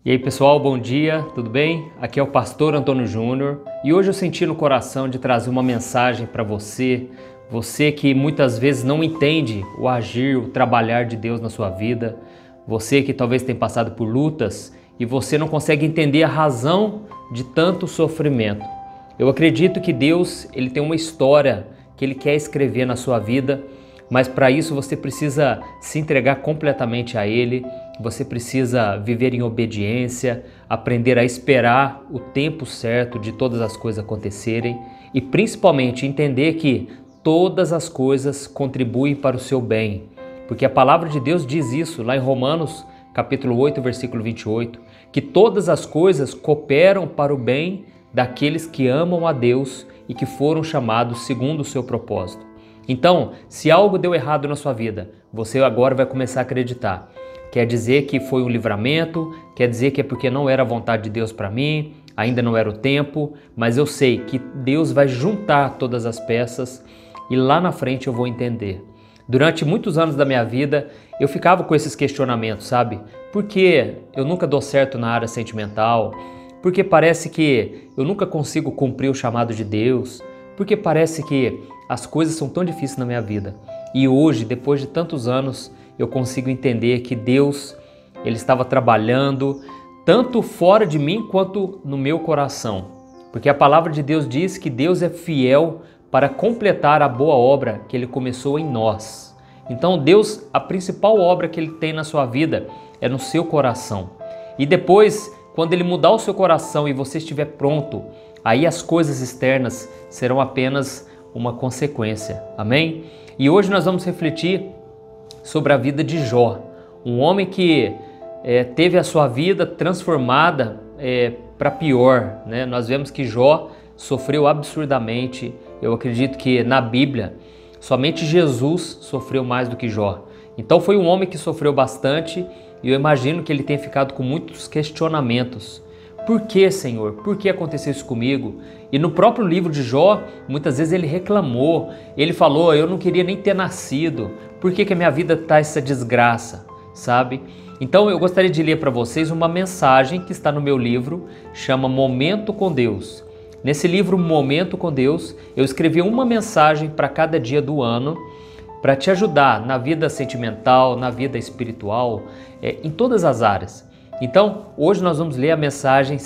E aí pessoal, bom dia, tudo bem? Aqui é o pastor Antônio Júnior e hoje eu senti no coração de trazer uma mensagem para você que muitas vezes não entende o agir, o trabalhar de Deus na sua vida, você que talvez tenha passado por lutas e você não consegue entender a razão de tanto sofrimento. Eu acredito que Deus ele tem uma história que Ele quer escrever na sua vida, mas para isso você precisa se entregar completamente a Ele, você precisa viver em obediência, aprender a esperar o tempo certo de todas as coisas acontecerem e principalmente entender que todas as coisas contribuem para o seu bem, porque a palavra de Deus diz isso lá em Romanos capítulo 8, versículo 28, que todas as coisas cooperam para o bem daqueles que amam a Deus e que foram chamados segundo o seu propósito. Então, se algo deu errado na sua vida, você agora vai começar a acreditar. Quer dizer que foi um livramento, quer dizer que é porque não era a vontade de Deus para mim, ainda não era o tempo, mas eu sei que Deus vai juntar todas as peças e lá na frente eu vou entender. Durante muitos anos da minha vida, eu ficava com esses questionamentos, sabe? Por que eu nunca dou certo na área sentimental? Porque parece que eu nunca consigo cumprir o chamado de Deus? Porque parece que as coisas são tão difíceis na minha vida. E hoje, depois de tantos anos, eu consigo entender que Deus, Ele estava trabalhando tanto fora de mim quanto no meu coração. Porque a palavra de Deus diz que Deus é fiel para completar a boa obra que Ele começou em nós. Então Deus, a principal obra que Ele tem na sua vida é no seu coração. E depois, quando Ele mudar o seu coração e você estiver pronto, aí as coisas externas serão apenas uma consequência. Amém? E hoje nós vamos refletir sobre a vida de Jó, um homem que teve a sua vida transformada para pior, né? Nós vemos que Jó sofreu absurdamente. Eu acredito que na Bíblia somente Jesus sofreu mais do que Jó. Então foi um homem que sofreu bastante e eu imagino que ele tenha ficado com muitos questionamentos. Por que, Senhor? Por que aconteceu isso comigo? E no próprio livro de Jó, muitas vezes ele reclamou, ele falou, eu não queria nem ter nascido, por que a minha vida está essa desgraça, sabe? Então eu gostaria de ler para vocês uma mensagem que está no meu livro, chama Momento com Deus. Nesse livro Momento com Deus, eu escrevi uma mensagem para cada dia do ano, para te ajudar na vida sentimental, na vida espiritual, em todas as áreas. Então, hoje nós vamos ler a mensagem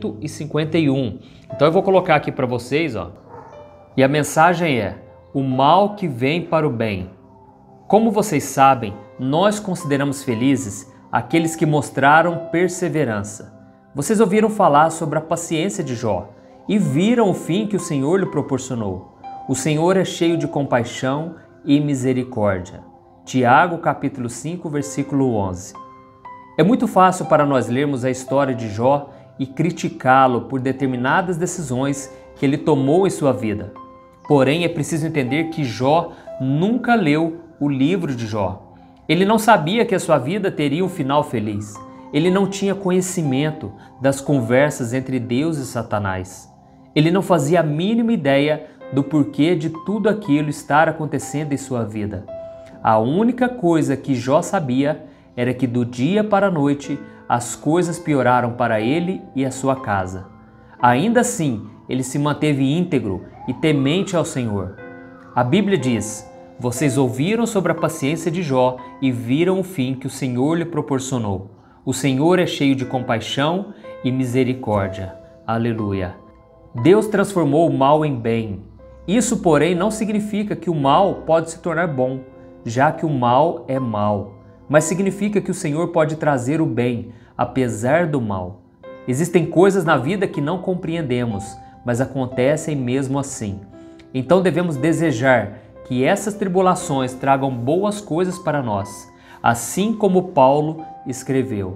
151. Então eu vou colocar aqui para vocês, ó. E a mensagem é: o mal que vem para o bem. Como vocês sabem, nós consideramos felizes aqueles que mostraram perseverança. Vocês ouviram falar sobre a paciência de Jó e viram o fim que o Senhor lhe proporcionou. O Senhor é cheio de compaixão e misericórdia. Tiago capítulo 5, versículo 11. É muito fácil para nós lermos a história de Jó e criticá-lo por determinadas decisões que ele tomou em sua vida. Porém, é preciso entender que Jó nunca leu o livro de Jó. Ele não sabia que a sua vida teria um final feliz. Ele não tinha conhecimento das conversas entre Deus e Satanás. Ele não fazia a mínima ideia do porquê de tudo aquilo estar acontecendo em sua vida. A única coisa que Jó sabia era que do dia para a noite as coisas pioraram para ele e a sua casa. Ainda assim, ele se manteve íntegro e temente ao Senhor. A Bíblia diz: vocês ouviram sobre a paciência de Jó e viram o fim que o Senhor lhe proporcionou. O Senhor é cheio de compaixão e misericórdia. Aleluia. Deus transformou o mal em bem. Isso, porém, não significa que o mal pode se tornar bom, já que o mal é mal. Mas significa que o Senhor pode trazer o bem, apesar do mal. Existem coisas na vida que não compreendemos, mas acontecem mesmo assim. Então devemos desejar que essas tribulações tragam boas coisas para nós, assim como Paulo escreveu.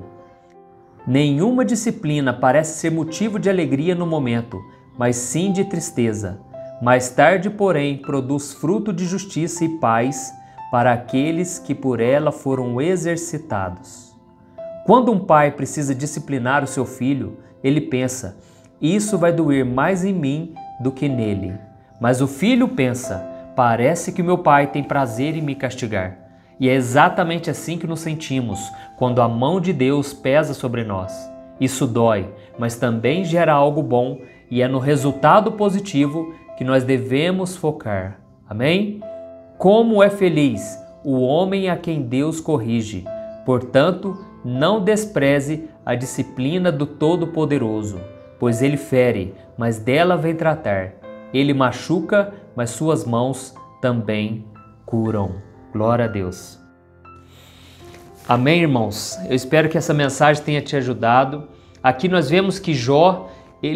Nenhuma disciplina parece ser motivo de alegria no momento, mas sim de tristeza. Mais tarde, porém, produz fruto de justiça e paz para aqueles que por ela foram exercitados. Quando um pai precisa disciplinar o seu filho, ele pensa, isso vai doer mais em mim do que nele. Mas o filho pensa, parece que meu pai tem prazer em me castigar. E é exatamente assim que nos sentimos quando a mão de Deus pesa sobre nós. Isso dói, mas também gera algo bom e é no resultado positivo que nós devemos focar. Amém? Como é feliz o homem a quem Deus corrige. Portanto, não despreze a disciplina do Todo-Poderoso, pois ele fere, mas dela vem tratar. Ele machuca, mas suas mãos também curam. Glória a Deus. Amém, irmãos? Eu espero que essa mensagem tenha te ajudado. Aqui nós vemos que Jó,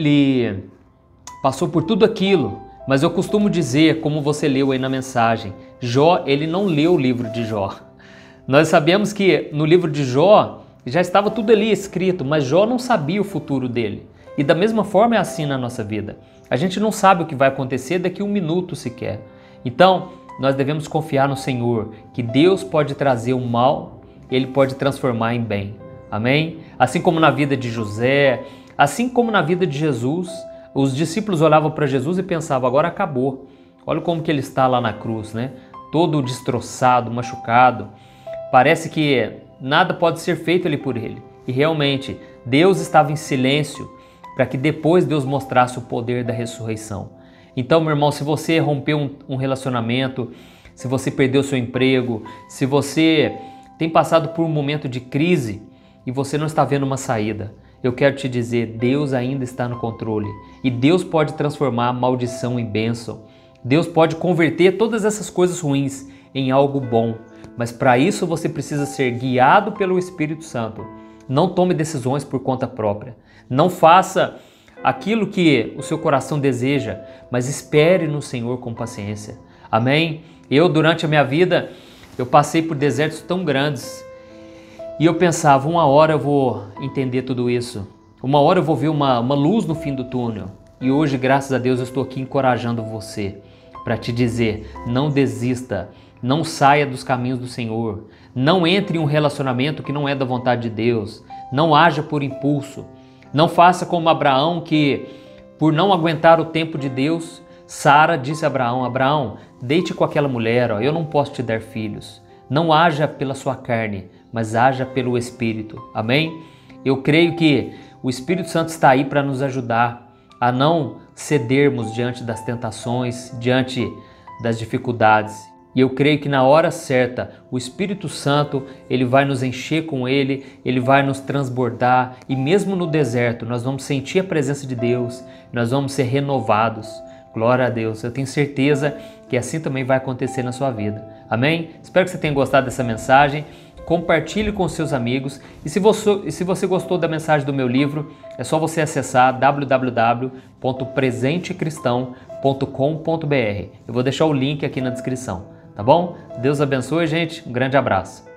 ele passou por tudo aquilo, mas eu costumo dizer, como você leu aí na mensagem, Jó, ele não leu o livro de Jó. Nós sabemos que no livro de Jó já estava tudo ali escrito, mas Jó não sabia o futuro dele. E da mesma forma é assim na nossa vida. A gente não sabe o que vai acontecer daqui a um minuto sequer. Então, nós devemos confiar no Senhor, que Deus pode trazer o mal, Ele pode transformar em bem. Amém? Assim como na vida de José, assim como na vida de Jesus, os discípulos olhavam para Jesus e pensavam, agora acabou. Olha como que ele está lá na cruz, né? Todo destroçado, machucado. Parece que nada pode ser feito ali por ele. E realmente, Deus estava em silêncio para que depois Deus mostrasse o poder da ressurreição. Então, meu irmão, se você rompeu um relacionamento, se você perdeu seu emprego, se você tem passado por um momento de crise e você não está vendo uma saída, eu quero te dizer, Deus ainda está no controle e Deus pode transformar a maldição em bênção. Deus pode converter todas essas coisas ruins em algo bom, mas para isso você precisa ser guiado pelo Espírito Santo. Não tome decisões por conta própria. Não faça aquilo que o seu coração deseja, mas espere no Senhor com paciência. Amém? Eu, durante a minha vida, eu passei por desertos tão grandes e eu pensava, uma hora eu vou entender tudo isso. Uma hora eu vou ver uma luz no fim do túnel. E hoje, graças a Deus, eu estou aqui encorajando você para te dizer, não desista, não saia dos caminhos do Senhor, não entre em um relacionamento que não é da vontade de Deus, não haja por impulso, não faça como Abraão que, por não aguentar o tempo de Deus, Sara disse a Abraão, Abraão, deite com aquela mulher, eu não posso te dar filhos. Não haja pela sua carne, mas haja pelo Espírito. Amém? Eu creio que o Espírito Santo está aí para nos ajudar a não cedermos diante das tentações, diante das dificuldades. E eu creio que na hora certa, o Espírito Santo, ele vai nos encher com ele vai nos transbordar e mesmo no deserto nós vamos sentir a presença de Deus, nós vamos ser renovados. Glória a Deus, eu tenho certeza que assim também vai acontecer na sua vida. Amém? Espero que você tenha gostado dessa mensagem. Compartilhe com seus amigos e se você gostou da mensagem do meu livro, é só você acessar www.presentecristão.com.br. Eu vou deixar o link aqui na descrição, tá bom? Deus abençoe, gente. Um grande abraço.